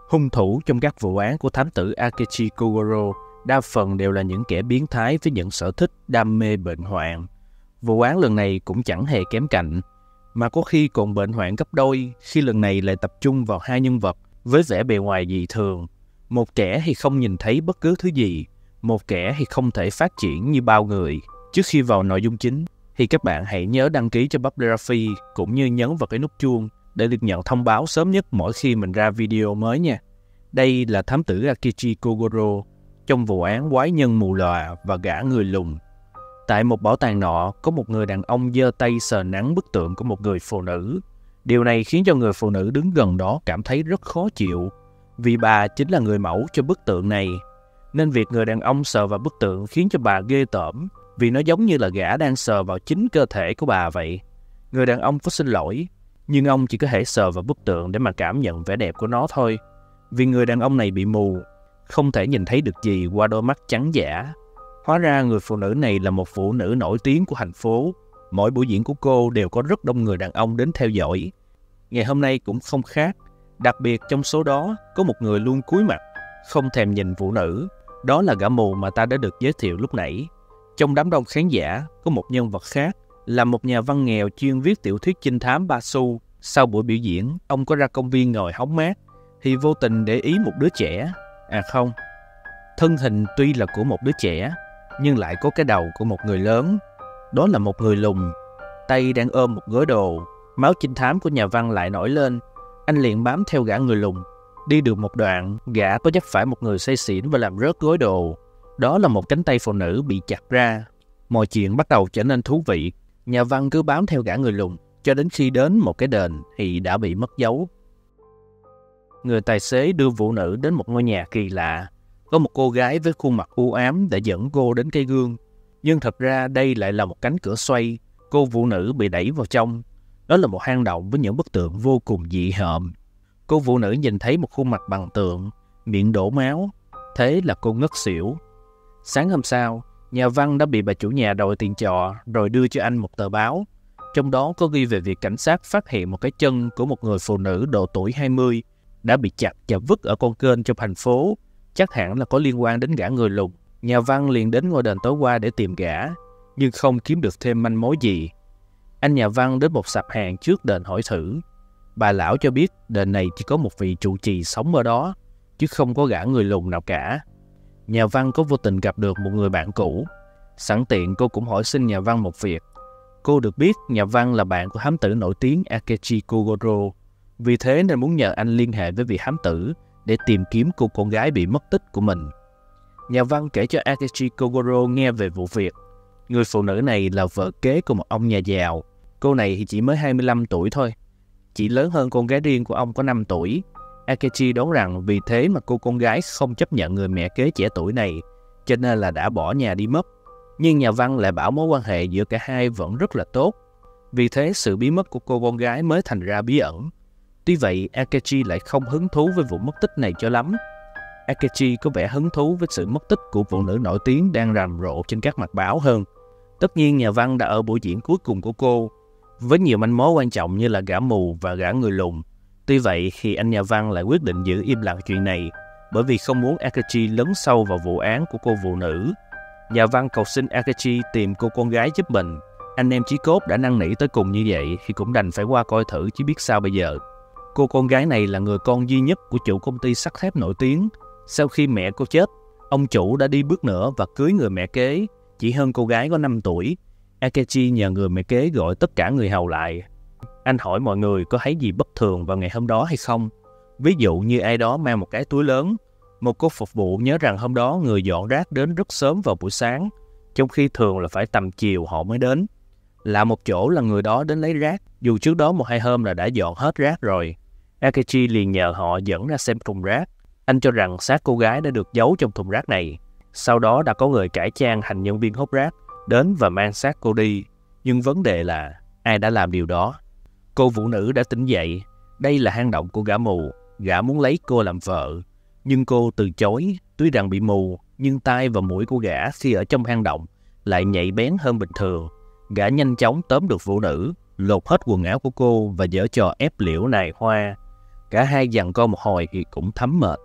Hung thủ trong các vụ án của thám tử Akechi Kogoro đa phần đều là những kẻ biến thái với những sở thích đam mê bệnh hoạn. Vụ án lần này cũng chẳng hề kém cạnh, mà có khi còn bệnh hoạn gấp đôi khi lần này lại tập trung vào hai nhân vật với vẻ bề ngoài dị thường. Một kẻ thì không nhìn thấy bất cứ thứ gì, một kẻ thì không thể phát triển như bao người. Trước khi vào nội dung chính thì các bạn hãy nhớ đăng ký cho Bắp Raffi cũng như nhấn vào cái nút chuông để được nhận thông báo sớm nhất mỗi khi mình ra video mới nha. Đây là thám tử Akechi Kogoro trong vụ án quái nhân mù lòa và gã người lùn. Tại một bảo tàng nọ, có một người đàn ông giơ tay sờ nắn bức tượng của một người phụ nữ. Điều này khiến cho người phụ nữ đứng gần đó cảm thấy rất khó chịu, vì bà chính là người mẫu cho bức tượng này. Nên việc người đàn ông sờ vào bức tượng khiến cho bà ghê tởm, vì nó giống như là gã đang sờ vào chính cơ thể của bà vậy. Người đàn ông có xin lỗi, nhưng ông chỉ có thể sờ vào bức tượng để mà cảm nhận vẻ đẹp của nó thôi. Vì người đàn ông này bị mù, không thể nhìn thấy được gì qua đôi mắt trắng dã. Hóa ra người phụ nữ này là một phụ nữ nổi tiếng của thành phố. Mỗi buổi diễn của cô đều có rất đông người đàn ông đến theo dõi. Ngày hôm nay cũng không khác. Đặc biệt trong số đó có một người luôn cúi mặt, không thèm nhìn phụ nữ. Đó là gã mù mà ta đã được giới thiệu lúc nãy. Trong đám đông khán giả có một nhân vật khác, là một nhà văn nghèo chuyên viết tiểu thuyết trinh thám ba xu. Sau buổi biểu diễn, ông có ra công viên ngồi hóng mát, thì vô tình để ý một đứa trẻ. À không, thân hình tuy là của một đứa trẻ, nhưng lại có cái đầu của một người lớn. Đó là một người lùn, tay đang ôm một gói đồ. Máu trinh thám của nhà văn lại nổi lên. Anh liền bám theo gã người lùn. Đi được một đoạn, gã có dấp phải một người say xỉn và làm rớt gói đồ. Đó là một cánh tay phụ nữ bị chặt ra. Mọi chuyện bắt đầu trở nên thú vị. Nhà văn cứ bám theo gã người lùn cho đến khi đến một cái đền thì đã bị mất dấu. Người tài xế đưa phụ nữ đến một ngôi nhà kỳ lạ. Có một cô gái với khuôn mặt u ám đã dẫn cô đến cây gương. Nhưng thật ra đây lại là một cánh cửa xoay. Cô phụ nữ bị đẩy vào trong. Đó là một hang động với những bức tượng vô cùng dị hợm. Cô phụ nữ nhìn thấy một khuôn mặt bằng tượng, miệng đổ máu. Thế là cô ngất xỉu. Sáng hôm sau, nhà văn đã bị bà chủ nhà đòi tiền trọ rồi đưa cho anh một tờ báo. Trong đó có ghi về việc cảnh sát phát hiện một cái chân của một người phụ nữ độ tuổi 20 đã bị chặt và vứt ở con kênh trong thành phố. Chắc hẳn là có liên quan đến gã người lùn. Nhà văn liền đến ngôi đền tối qua để tìm gã, nhưng không kiếm được thêm manh mối gì. Anh nhà văn đến một sạp hàng trước đền hỏi thử. Bà lão cho biết đền này chỉ có một vị trụ trì sống ở đó, chứ không có gã người lùn nào cả. Nhà văn có vô tình gặp được một người bạn cũ. Sẵn tiện cô cũng hỏi xin nhà văn một việc. Cô được biết nhà văn là bạn của thám tử nổi tiếng Akechi Kogoro. Vì thế nên muốn nhờ anh liên hệ với vị thám tử để tìm kiếm cô con gái bị mất tích của mình. Nhà văn kể cho Akechi Kogoro nghe về vụ việc. Người phụ nữ này là vợ kế của một ông nhà giàu. Cô này thì chỉ mới 25 tuổi thôi. Chỉ lớn hơn con gái riêng của ông có 5 tuổi. Akechi đoán rằng vì thế mà cô con gái không chấp nhận người mẹ kế trẻ tuổi này, cho nên là đã bỏ nhà đi mất. Nhưng nhà văn lại bảo mối quan hệ giữa cả hai vẫn rất là tốt. Vì thế sự bí mất của cô con gái mới thành ra bí ẩn. Tuy vậy, Akechi lại không hứng thú với vụ mất tích này cho lắm. Akechi có vẻ hứng thú với sự mất tích của phụ nữ nổi tiếng đang rầm rộ trên các mặt báo hơn. Tất nhiên nhà văn đã ở buổi diễn cuối cùng của cô, với nhiều manh mối quan trọng như là gã mù và gã người lùn. Tuy vậy thì anh nhà văn lại quyết định giữ im lặng chuyện này, bởi vì không muốn Akechi lấn sâu vào vụ án của cô phụ nữ. Nhà văn cầu xin Akechi tìm cô con gái giúp mình. Anh em chí cốt đã năn nỉ tới cùng như vậy thì cũng đành phải qua coi thử chứ biết sao bây giờ. Cô con gái này là người con duy nhất của chủ công ty sắt thép nổi tiếng. Sau khi mẹ cô chết, ông chủ đã đi bước nữa và cưới người mẹ kế, chỉ hơn cô gái có 5 tuổi. Akechi nhờ người mẹ kế gọi tất cả người hầu lại. Anh hỏi mọi người có thấy gì bất thường vào ngày hôm đó hay không. Ví dụ như ai đó mang một cái túi lớn. Một cô phục vụ nhớ rằng hôm đó người dọn rác đến rất sớm vào buổi sáng, trong khi thường là phải tầm chiều họ mới đến. Lạ một chỗ là người đó đến lấy rác, dù trước đó 1-2 hôm là đã dọn hết rác rồi. Akechi liền nhờ họ dẫn ra xem thùng rác. Anh cho rằng xác cô gái đã được giấu trong thùng rác này. Sau đó đã có người cải trang thành nhân viên hút rác đến và mang xác cô đi. Nhưng vấn đề là ai đã làm điều đó? Cô phụ nữ đã tỉnh dậy. Đây là hang động của gã mù. Gã muốn lấy cô làm vợ, nhưng cô từ chối. Tuy rằng bị mù, nhưng tai và mũi của gã khi ở trong hang động lại nhạy bén hơn bình thường. Gã nhanh chóng tóm được phụ nữ, lột hết quần áo của cô và giở trò ép liễu nài hoa. Cả hai giằng co một hồi thì cũng thấm mệt.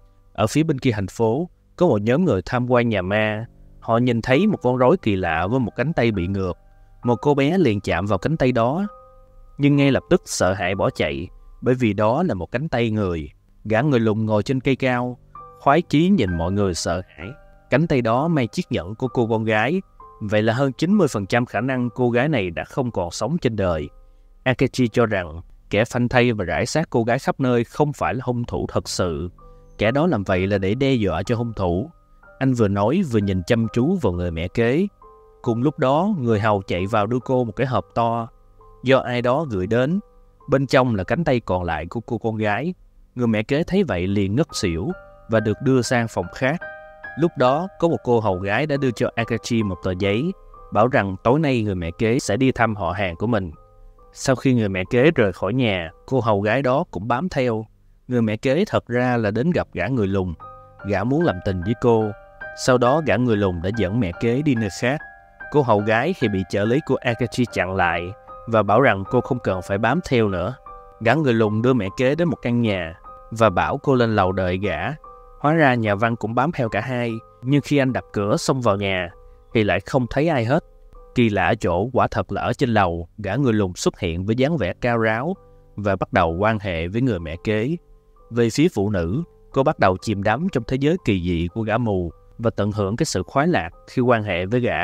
Ở phía bên kia thành phố, có một nhóm người tham quan nhà ma. Họ nhìn thấy một con rối kỳ lạ với một cánh tay bị ngược. Một cô bé liền chạm vào cánh tay đó, nhưng ngay lập tức sợ hãi bỏ chạy, bởi vì đó là một cánh tay người. Gã người lùn ngồi trên cây cao, khoái chí nhìn mọi người sợ hãi. Cánh tay đó may chiếc nhẫn của cô con gái, vậy là hơn 90% khả năng cô gái này đã không còn sống trên đời. Akechi cho rằng kẻ phanh thây và rải xác cô gái khắp nơi không phải là hung thủ thật sự. Kẻ đó làm vậy là để đe dọa cho hung thủ. Anh vừa nói vừa nhìn chăm chú vào người mẹ kế. Cùng lúc đó, người hầu chạy vào đưa cô một cái hộp to do ai đó gửi đến. Bên trong là cánh tay còn lại của cô con gái. Người mẹ kế thấy vậy liền ngất xỉu và được đưa sang phòng khác. Lúc đó, có một cô hầu gái đã đưa cho Akechi một tờ giấy, bảo rằng tối nay người mẹ kế sẽ đi thăm họ hàng của mình. Sau khi người mẹ kế rời khỏi nhà, cô hầu gái đó cũng bám theo. Người mẹ kế thật ra là đến gặp gã người lùn. Gã muốn làm tình với cô. Sau đó gã người lùn đã dẫn mẹ kế đi nơi khác. Cô hầu gái thì bị trợ lý của Akechi chặn lại và bảo rằng cô không cần phải bám theo nữa. Gã người lùn đưa mẹ kế đến một căn nhà và bảo cô lên lầu đợi gã. Hóa ra nhà văn cũng bám theo cả hai, nhưng khi anh đập cửa xông vào nhà thì lại không thấy ai hết. Kỳ lạ ở chỗ quả thật là ở trên lầu, gã người lùn xuất hiện với dáng vẻ cao ráo và bắt đầu quan hệ với người mẹ kế. Về phía phụ nữ, cô bắt đầu chìm đắm trong thế giới kỳ dị của gã mù và tận hưởng cái sự khoái lạc khi quan hệ với gã.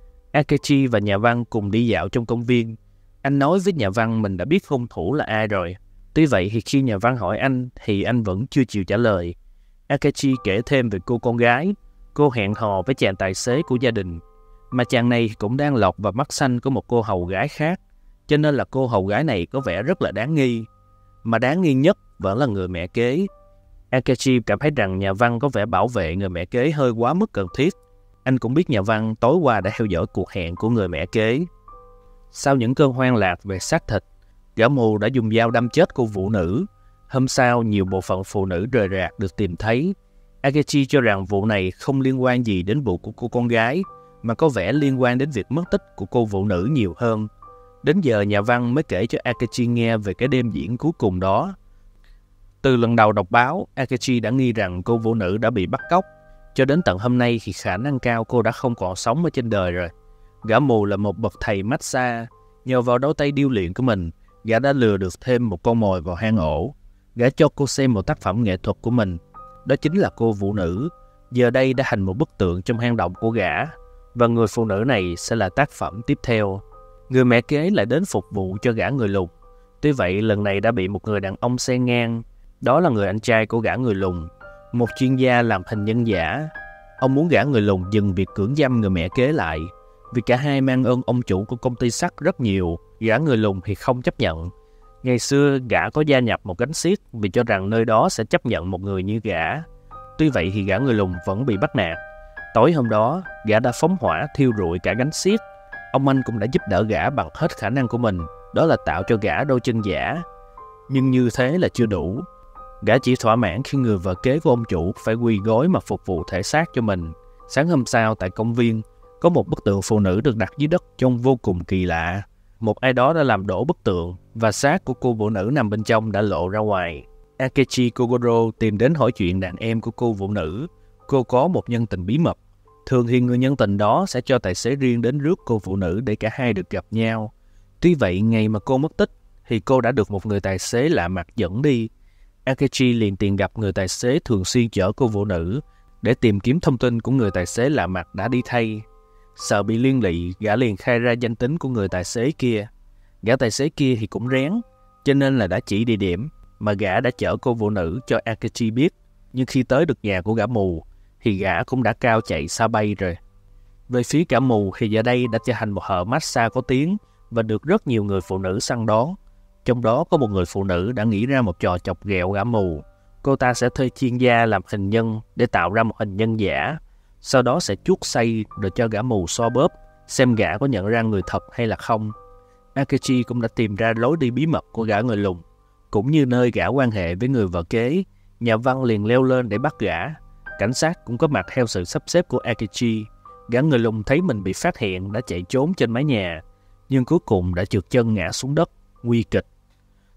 Akechi và nhà văn cùng đi dạo trong công viên. Anh nói với nhà văn mình đã biết hung thủ là ai rồi. Tuy vậy thì khi nhà văn hỏi anh thì anh vẫn chưa chịu trả lời. Akechi kể thêm về cô con gái. Cô hẹn hò với chàng tài xế của gia đình, mà chàng này cũng đang lọt vào mắt xanh của một cô hầu gái khác, cho nên là cô hầu gái này có vẻ rất là đáng nghi. Mà đáng nghi nhất vẫn là người mẹ kế. Akechi cảm thấy rằng nhà văn có vẻ bảo vệ người mẹ kế hơi quá mức cần thiết. Anh cũng biết nhà văn tối qua đã theo dõi cuộc hẹn của người mẹ kế. Sau những cơn hoang lạc về xác thịt, gã mù đã dùng dao đâm chết cô phụ nữ. Hôm sau, nhiều bộ phận phụ nữ rời rạc được tìm thấy. Akechi cho rằng vụ này không liên quan gì đến vụ của cô con gái, mà có vẻ liên quan đến việc mất tích của cô phụ nữ nhiều hơn. Đến giờ nhà văn mới kể cho Akechi nghe về cái đêm diễn cuối cùng đó. Từ lần đầu đọc báo, Akechi đã nghi rằng cô phụ nữ đã bị bắt cóc. Cho đến tận hôm nay thì khả năng cao cô đã không còn sống ở trên đời rồi. Gã mù là một bậc thầy massage. Nhờ vào đôi tay điêu luyện của mình, gã đã lừa được thêm một con mồi vào hang ổ. Gã cho cô xem một tác phẩm nghệ thuật của mình. Đó chính là cô phụ nữ. Giờ đây đã thành một bức tượng trong hang động của gã. Và người phụ nữ này sẽ là tác phẩm tiếp theo. Người mẹ kế lại đến phục vụ cho gã người lùn. Tuy vậy lần này đã bị một người đàn ông xen ngang. Đó là người anh trai của gã người lùn, một chuyên gia làm hình nhân giả. Ông muốn gã người lùn dừng việc cưỡng dâm người mẹ kế lại, vì cả hai mang ơn ông chủ của công ty sắt rất nhiều. Gã người lùn thì không chấp nhận. Ngày xưa gã có gia nhập một gánh xiếc vì cho rằng nơi đó sẽ chấp nhận một người như gã. Tuy vậy thì gã người lùn vẫn bị bắt nạt. Tối hôm đó, gã đã phóng hỏa thiêu rụi cả gánh xiếc. Ông anh cũng đã giúp đỡ gã bằng hết khả năng của mình, đó là tạo cho gã đôi chân giả. Nhưng như thế là chưa đủ. Gã chỉ thỏa mãn khi người vợ kế của ông chủ phải quỳ gối mà phục vụ thể xác cho mình. Sáng hôm sau tại công viên, có một bức tượng phụ nữ được đặt dưới đất trông vô cùng kỳ lạ. Một ai đó đã làm đổ bức tượng và xác của cô phụ nữ nằm bên trong đã lộ ra ngoài. Akechi Kogoro tìm đến hỏi chuyện đàn em của cô phụ nữ. Cô có một nhân tình bí mật. Thường thì người nhân tình đó sẽ cho tài xế riêng đến rước cô phụ nữ để cả hai được gặp nhau. Tuy vậy, ngày mà cô mất tích thì cô đã được một người tài xế lạ mặt dẫn đi. Akechi liền tìm gặp người tài xế thường xuyên chở cô phụ nữ để tìm kiếm thông tin của người tài xế lạ mặt đã đi thay. Sợ bị liên lụy, gã liền khai ra danh tính của người tài xế kia. Gã tài xế kia thì cũng rén, cho nên là đã chỉ địa điểm mà gã đã chở cô phụ nữ cho Akechi biết. Nhưng khi tới được nhà của gã mù thì gã cũng đã cao chạy xa bay rồi. Về phía gã mù thì giờ đây đã trở thành một thợ massage có tiếng và được rất nhiều người phụ nữ săn đón. Trong đó có một người phụ nữ đã nghĩ ra một trò chọc ghẹo gã mù. Cô ta sẽ thuê chuyên gia làm hình nhân để tạo ra một hình nhân giả. Sau đó sẽ chuốt xay rồi cho gã mù xoa bóp, xem gã có nhận ra người thật hay là không. Akechi cũng đã tìm ra lối đi bí mật của gã người lùn. Cũng như nơi gã quan hệ với người vợ kế, nhà văn liền leo lên để bắt gã. Cảnh sát cũng có mặt theo sự sắp xếp của Akechi. Gã người lùn thấy mình bị phát hiện đã chạy trốn trên mái nhà, nhưng cuối cùng đã trượt chân ngã xuống đất, nguy kịch.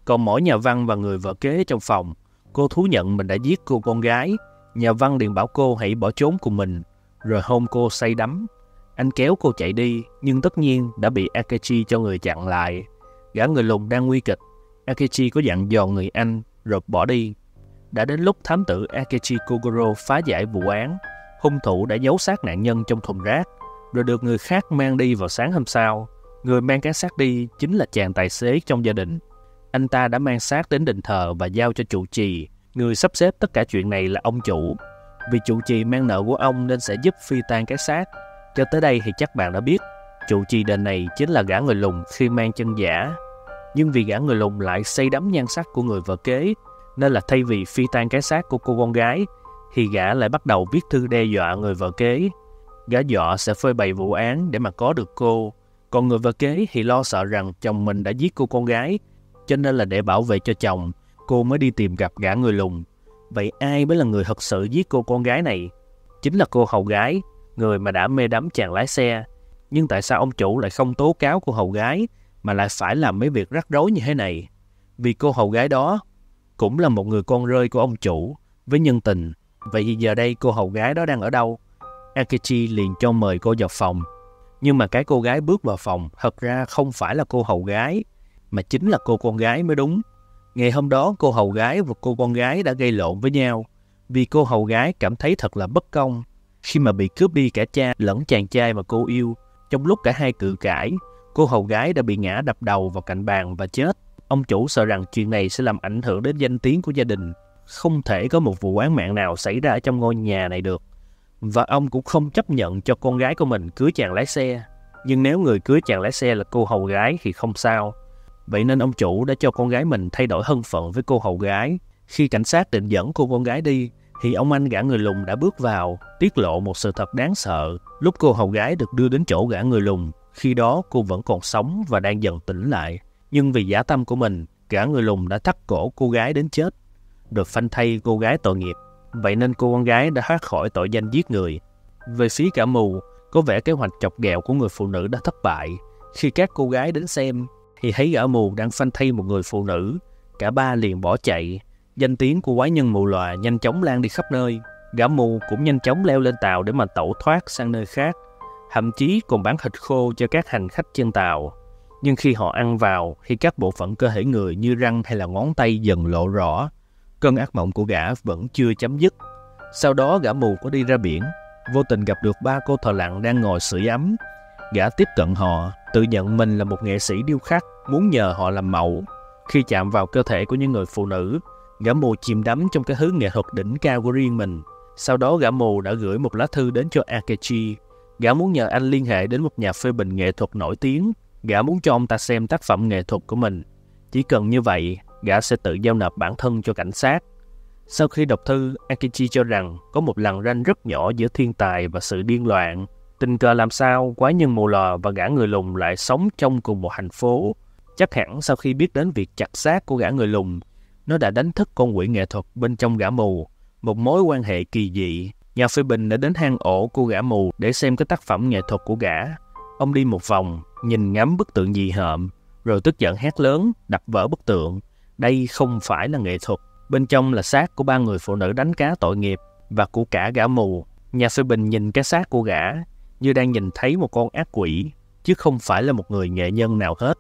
Còn mỗi nhà văn và người vợ kế trong phòng, cô thú nhận mình đã giết cô con gái. Nhà văn liền bảo cô hãy bỏ trốn cùng mình, rồi hôn cô say đắm. Anh kéo cô chạy đi, nhưng tất nhiên đã bị Akechi cho người chặn lại. Gã người lùn đang nguy kịch. Akechi có dặn dò người anh rồi bỏ đi. Đã đến lúc thám tử Akechi Kogoro phá giải vụ án. Hung thủ đã giấu xác nạn nhân trong thùng rác, rồi được người khác mang đi vào sáng hôm sau. Người mang cái xác đi chính là chàng tài xế trong gia đình. Anh ta đã mang xác đến đền thờ và giao cho trụ trì. Người sắp xếp tất cả chuyện này là ông chủ. Vì trụ trì mang nợ của ông nên sẽ giúp phi tang cái xác. Cho tới đây thì chắc bạn đã biết, trụ trì đền này chính là gã người lùn khi mang chân giả. Nhưng vì gã người lùn lại say đắm nhan sắc của người vợ kế, nên là thay vì phi tang cái xác của cô con gái, thì gã lại bắt đầu viết thư đe dọa người vợ kế. Gã dọa sẽ phơi bày vụ án để mà có được cô. Còn người vợ kế thì lo sợ rằng chồng mình đã giết cô con gái, cho nên là để bảo vệ cho chồng, cô mới đi tìm gặp gã người lùn. Vậy ai mới là người thật sự giết cô con gái này? Chính là cô hầu gái, người mà đã mê đắm chàng lái xe. Nhưng tại sao ông chủ lại không tố cáo cô hầu gái, mà lại phải làm mấy việc rắc rối như thế này? Vì cô hầu gái đó cũng là một người con rơi của ông chủ với nhân tình. Vậy thì giờ đây cô hầu gái đó đang ở đâu? Akechi liền cho mời cô vào phòng. Nhưng mà cái cô gái bước vào phòng thật ra không phải là cô hầu gái, mà chính là cô con gái mới đúng. Ngày hôm đó cô hầu gái và cô con gái đã gây lộn với nhau, vì cô hầu gái cảm thấy thật là bất công khi mà bị cướp đi cả cha lẫn chàng trai mà cô yêu. Trong lúc cả hai cự cãi, cô hầu gái đã bị ngã đập đầu vào cạnh bàn và chết. Ông chủ sợ rằng chuyện này sẽ làm ảnh hưởng đến danh tiếng của gia đình. Không thể có một vụ án mạng nào xảy ra ở trong ngôi nhà này được. Và ông cũng không chấp nhận cho con gái của mình cưới chàng lái xe. Nhưng nếu người cưới chàng lái xe là cô hầu gái thì không sao. Vậy nên ông chủ đã cho con gái mình thay đổi thân phận với cô hầu gái. Khi cảnh sát định dẫn cô con gái đi, thì ông anh gã người lùn đã bước vào, tiết lộ một sự thật đáng sợ. Lúc cô hầu gái được đưa đến chỗ gã người lùn, khi đó cô vẫn còn sống và đang dần tỉnh lại. Nhưng vì dã tâm của mình, gã người lùn đã thắt cổ cô gái đến chết, được phanh thây cô gái tội nghiệp. Vậy nên cô con gái đã thoát khỏi tội danh giết người. Về phía gã mù, có vẻ kế hoạch chọc ghẹo của người phụ nữ đã thất bại. Khi các cô gái đến xem, thì thấy gã mù đang phanh thây một người phụ nữ. Cả ba liền bỏ chạy. Danh tiếng của quái nhân mù lòa nhanh chóng lan đi khắp nơi. Gã mù cũng nhanh chóng leo lên tàu để mà tẩu thoát sang nơi khác, thậm chí còn bán thịt khô cho các hành khách trên tàu. Nhưng khi họ ăn vào, thì các bộ phận cơ thể người như răng hay là ngón tay dần lộ rõ. Cơn ác mộng của gã vẫn chưa chấm dứt. Sau đó gã mù có đi ra biển, vô tình gặp được ba cô thợ lặn đang ngồi sưởi ấm. Gã tiếp cận họ, tự nhận mình là một nghệ sĩ điêu khắc, muốn nhờ họ làm mẫu. Khi chạm vào cơ thể của những người phụ nữ, gã mù chìm đắm trong cái thứ nghệ thuật đỉnh cao của riêng mình. Sau đó gã mù đã gửi một lá thư đến cho Akechi. Gã muốn nhờ anh liên hệ đến một nhà phê bình nghệ thuật nổi tiếng. Gã muốn cho ông ta xem tác phẩm nghệ thuật của mình. Chỉ cần như vậy, gã sẽ tự giao nộp bản thân cho cảnh sát. Sau khi đọc thư, Akechi cho rằng có một lằn ranh rất nhỏ giữa thiên tài và sự điên loạn. Tình cờ làm sao quái nhân mù lòa và gã người lùn lại sống trong cùng một thành phố. Chắc hẳn sau khi biết đến việc chặt xác của gã người lùn, nó đã đánh thức con quỷ nghệ thuật bên trong gã mù. Một mối quan hệ kỳ dị. Nhà phê bình đã đến hang ổ của gã mù để xem cái tác phẩm nghệ thuật của gã. Ông đi một vòng, nhìn ngắm bức tượng dị hợm, rồi tức giận hét lớn, đập vỡ bức tượng. Đây không phải là nghệ thuật. Bên trong là xác của ba người phụ nữ đánh cá tội nghiệp và của cả gã mù. Nhà phê bình nhìn cái xác của gã như đang nhìn thấy một con ác quỷ, chứ không phải là một người nghệ nhân nào hết.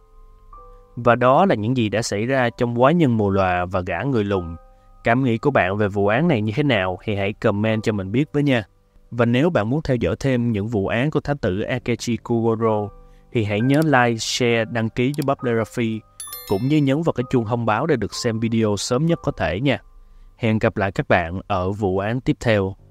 Và đó là những gì đã xảy ra trong quái nhân mù lòa và gã người lùn. Cảm nghĩ của bạn về vụ án này như thế nào thì hãy comment cho mình biết với nha. Và nếu bạn muốn theo dõi thêm những vụ án của thám tử Akechi Kogoro thì hãy nhớ like, share, đăng ký cho Bubblography, cũng như nhấn vào cái chuông thông báo để được xem video sớm nhất có thể nha. Hẹn gặp lại các bạn ở vụ án tiếp theo.